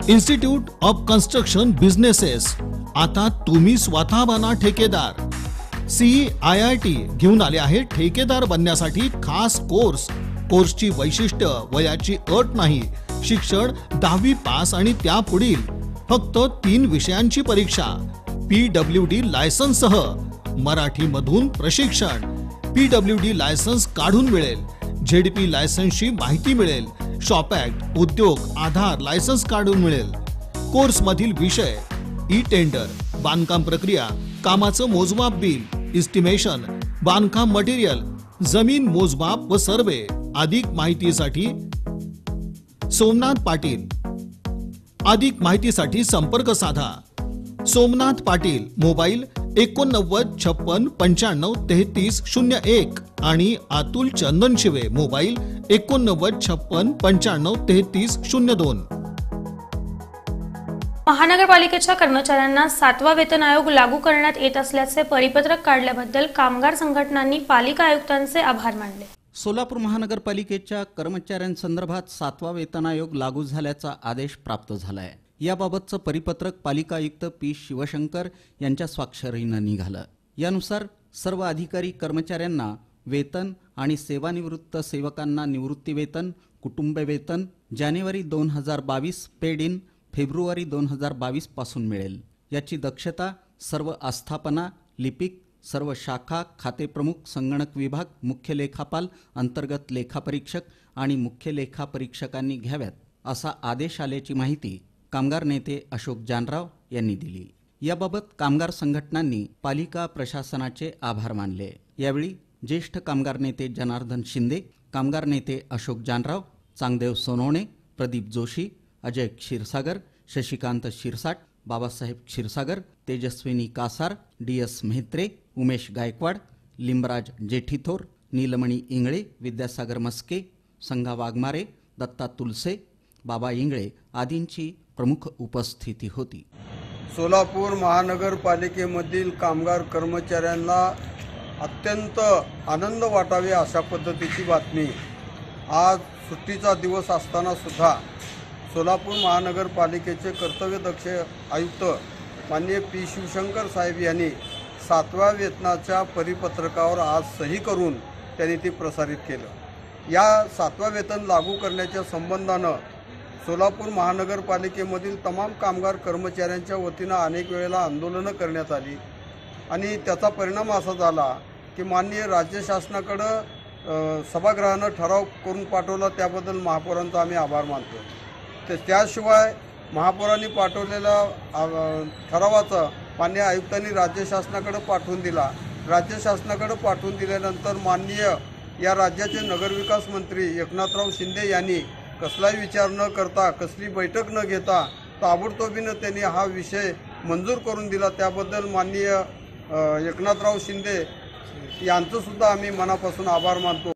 Institute of construction businesses, आता तुम्ही स्वतः बना ठेकेदार। CEIIT घेऊन आले आहे ठेकेदार बनण्यासाठी खास कोर्सची वैशिष्ट्य वयाची अट नाही, शिक्षण 10वी पास आणि त्यापुढील फक्त 3 विषयांची परीक्षा, PWD लायसन्स सह मराठी मधून प्रशिक्षण, PWD लायसन्स काढून मिळेल, ZP लायसन्सची माहिती मिळेल, शॉप ऍक्ट, उद्योग, आधार लायसन्स काढून मिळेल। कोर्स मधील विषय ई टेंडर, बांधकाम प्रक्रिया, कामाचं मोजमाप बिल, एस्टिमेशन, बांधकाम मटेरियल, जमीन मोजमाप व सर्वे। अधिक माहितीसाठी सोमनाथ पाटील, अधिक माहितीसाठी संपर्क साधा। सोमनाथ पाटील, मोबाईल 89 56 95 33 01 आणि अतुल चंदन शिवे, मोबाईल 89 56 95 33 02। महानगरपालिकेच्या कर्मचाऱ्यांना 7वा वेतन आयोग लागू करण्यात येत असल्याचे परिपत्रक काढल्याबद्दल कामगार संघटनांनी पालिका आयुक्तांचे आभार मानले। सोलापूर महानगरपालिकेच्या कर्मचाऱ्यांसंदर्भात 7वा वेतन आयोग लागू झाल्याचा आदेश प्राप्त झाला आहे। याबाबतचं परिपत्रक पालिका आयुक्त पी शिवशंकर यांच्या स्वाक्षरीनं निघालं। यानुसार सर्व अधिकारी कर्मचाऱ्यांना वेतन आणि सेवानिवृत्त सेवकांना निवृत्ती वेतन, कुटुंब वेतन जानेवारी 2022 पेड इन फेब्रुवारी 2022 पासून मिळेल। याची दक्षता सर्व आस्थापना, लिपिक, सर्व शाखा, खातेप्रमुख, संगणक विभाग, मुख्य लेखापाल, अंतर्गत लेखापरीक्षक आणि मुख्य लेखापरीक्षकांनी घ्याव्यात, असा आदेश आल्याची माहिती कामगार नेते अशोक जानराव यांनी दिली। याबाबत कामगार संघटनांनी पालिका प्रशासनाचे आभार मानले। यावेळी ज्येष्ठ कामगार नेते जनार्दन शिंदे, कामगार नेते अशोक जानराव, चांगदेव सोनवणे, प्रदीप जोशी, अजय क्षीरसागर, शशिकांत शिरसाट, बाबासाहेब क्षीरसागर, तेजस्विनी कासार, DS म्हेत्रे, उमेश गायकवाड, लिंबराज जेठीथोर, नीलमणी इंगळे, विद्यासागर मस्के, संघा वाघमारे, दत्ता तुलसे, बाबा इंगळे आदींची प्रमुख उपस्थिती होती। सोलापूर महानगरपालिकेमधील कामगार कर्मचाऱ्यांना अत्यंत आनंद वाटावे अशा पद्धतीची बातमी। आज सुट्टीचा दिवस असताना सुद्धा सोलापूर महानगरपालिकेचे कर्तव्यदक्ष आयुक्त माननीय पी शिवशंकर साहेब यांनी 7व्या वेतनाच्या परिपत्रकावर आज सही करून त्यांनी ती प्रसारित केलं। या 7वा वेतन लागू करण्याच्या संबंधानं सोलापूर महानगरपालिकेमधील तमाम कामगार कर्मचाऱ्यांच्या वतीनं अनेक वेळेला आंदोलनं करण्यात आली आणि त्याचा परिणाम असा झाला की माननीय राज्य शासनाकडं सभागृहानं ठराव करून पाठवला, त्याबद्दल महापौरांचा आम्ही आभार मानतो। त्याशिवाय महापौरांनी पाठवलेला ठरावाचा माननीय आयुक्तांनी राज्य शासनाकडे पाठवून दिला। राज्य शासनाकडे पाठवून दिल्यानंतर माननीय या राज्याचे नगरविकास मंत्री एकनाथराव शिंदे यांनी कसलाही विचार न करता, कसली बैठक न घेता ताबडतोबीनं त्यांनी हा विषय मंजूर करून दिला। त्याबद्दल माननीय एकनाथराव शिंदे यांचं सुद्धा आम्ही मनापासून आभार मानतो।